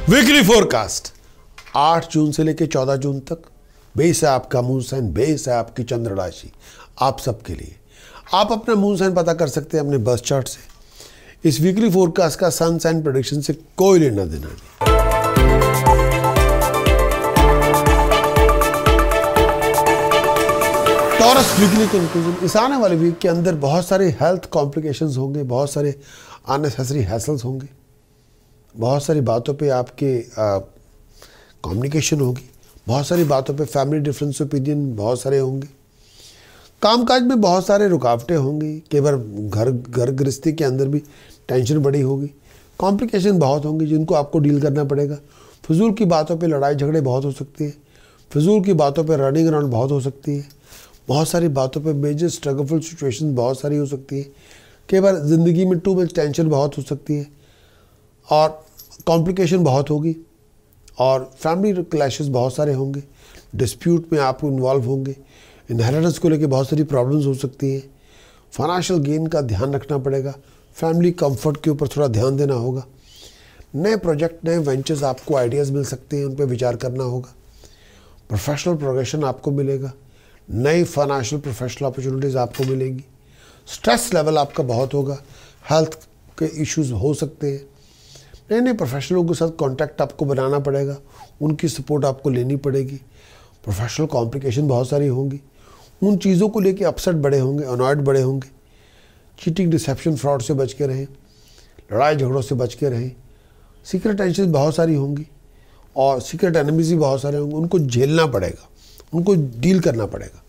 Weekly forecast 8 जून से लेकर 14 जून तक बेस है आपका मून साइन, बेस है आपकी चंद्र राशि आप सबके लिए। आप अपना मून साइन पता कर सकते हैं अपने बर्थ चार्ट से। इस वीकली फोरकास्ट का सन साइन प्रेडिक्शन से कोई लेना देना नहीं। टॉरस वीकली कंक्लूजन, इस आने वाले वीक के अंदर बहुत सारे हेल्थ कॉम्प्लिकेशंस होंगे, बहुत सारे अननेसेसरी हैसल्स होंगे, बहुत सारी बातों पे आपके कम्युनिकेशन होगी, बहुत सारी बातों पे फैमिली डिफरेंस ओपिनियन बहुत सारे होंगे, कामकाज में बहुत सारे रुकावटें होंगी, केवल घर गृहस्थी के अंदर भी टेंशन बड़ी होगी, कॉम्प्लिकेशन बहुत होंगी जिनको आपको डील करना पड़ेगा। फिजूल की बातों पे लड़ाई झगड़े बहुत हो सकती है, फिजूल की बातों पे रनिंग अराउंड बहुत हो सकती है, बहुत सारी बातों पे मेजर स्ट्रगलफुल सिचुएशन बहुत सारी हो सकती है, केवल ज़िंदगी में टू मच टेंशन बहुत हो सकती है और कॉम्प्लिकेशन बहुत होगी और फैमिली क्लैशेस बहुत सारे होंगे, डिस्प्यूट में आप इन्वॉल्व होंगे, इनहेरिटेंस को लेकर बहुत सारी प्रॉब्लम्स हो सकती है, फाइनेंशियल गेन का ध्यान रखना पड़ेगा, फैमिली कंफर्ट के ऊपर थोड़ा ध्यान देना होगा, नए प्रोजेक्ट नए वेंचर्स आपको आइडियाज़ मिल सकते हैं, उन पर विचार करना होगा, प्रोफेशनल प्रोग्रेशन आपको मिलेगा, नई फाइनेंशियल प्रोफेशनल अपॉर्चुनिटीज़ आपको मिलेंगी, स्ट्रेस लेवल आपका बहुत होगा, हेल्थ के इश्यूज हो सकते हैं, नए नए प्रोफेशनलों के साथ कांटेक्ट आपको बनाना पड़ेगा, उनकी सपोर्ट आपको लेनी पड़ेगी, प्रोफेशनल कॉम्प्लिकेशन बहुत सारी होंगी, उन चीज़ों को लेके अपसेट बड़े होंगे, अनॉयड बड़े होंगे, चीटिंग डिसेप्शन फ्रॉड से बच के रहें, लड़ाई झगड़ों से बच के रहें, सीक्रेट टेंशन बहुत सारी होंगी और सीक्रेट एनिमीज भी बहुत सारे होंगे, उनको झेलना पड़ेगा, उनको डील करना पड़ेगा।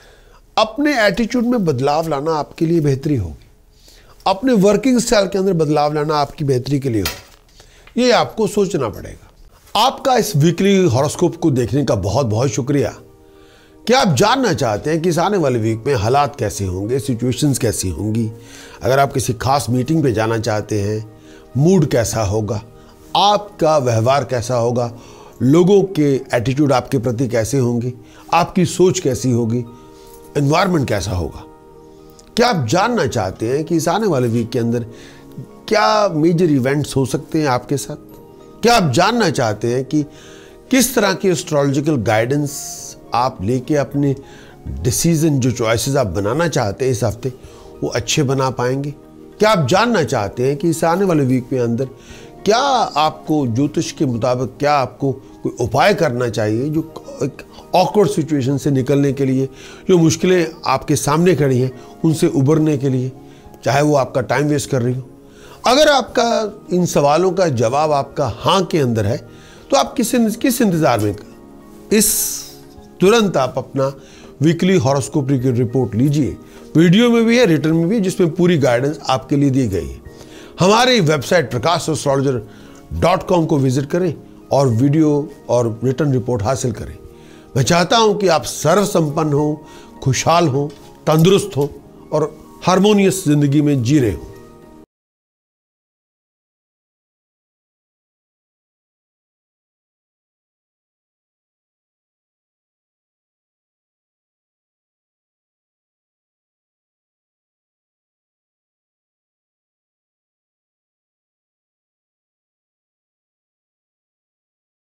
अपने एटीट्यूड में बदलाव लाना आपके लिए बेहतरी होगी, अपने वर्किंग स्टाइल के अंदर बदलाव लाना आपकी बेहतरी के लिए होगी, ये आपको सोचना पड़ेगा। आपका इस वीकली हॉरोस्कोप को देखने का बहुत बहुत शुक्रिया। क्या आप जानना चाहते हैं कि इस आने वाले वीक में हालात कैसे होंगे, सिचुएशंस कैसी होंगी? अगर आप किसी खास मीटिंग पे जाना चाहते हैं, मूड कैसा होगा, आपका व्यवहार कैसा होगा, लोगों के एटीट्यूड आपके प्रति कैसे होंगे, आपकी सोच कैसी होगी, एनवायरनमेंट कैसा होगा? क्या आप जानना चाहते हैं कि इस आने वाले वीक के अंदर क्या मेजर इवेंट्स हो सकते हैं आपके साथ? क्या आप जानना चाहते हैं कि किस तरह की एस्ट्रोलॉजिकल गाइडेंस आप लेके अपने डिसीजन जो चॉइसेस आप बनाना चाहते हैं इस हफ्ते वो अच्छे बना पाएंगे? क्या आप जानना चाहते हैं कि इस आने वाले वीक के अंदर क्या आपको ज्योतिष के मुताबिक क्या आपको कोई उपाय करना चाहिए जो एक ऑकवर्ड सिचुएशन से निकलने के लिए, जो मुश्किलें आपके सामने खड़ी हैं उनसे उबरने के लिए, चाहे वो आपका टाइम वेस्ट कर रही हो? अगर आपका इन सवालों का जवाब आपका हाँ के अंदर है तो आप किस इंतज़ार में इस तुरंत आप अपना वीकली हॉरोस्कोप की रिपोर्ट लीजिए। वीडियो में भी है, रिटर्न में भी है, जिसमें पूरी गाइडेंस आपके लिए दी गई है। हमारी वेबसाइट prakashastrologer.com को विजिट करें और वीडियो और रिटर्न रिपोर्ट हासिल करें। मैं चाहता हूं कि आप सर्व संपन्न हो, खुशहाल हो, तंदुरुस्त हो और हारमोनियस जिंदगी में जी रहे हो।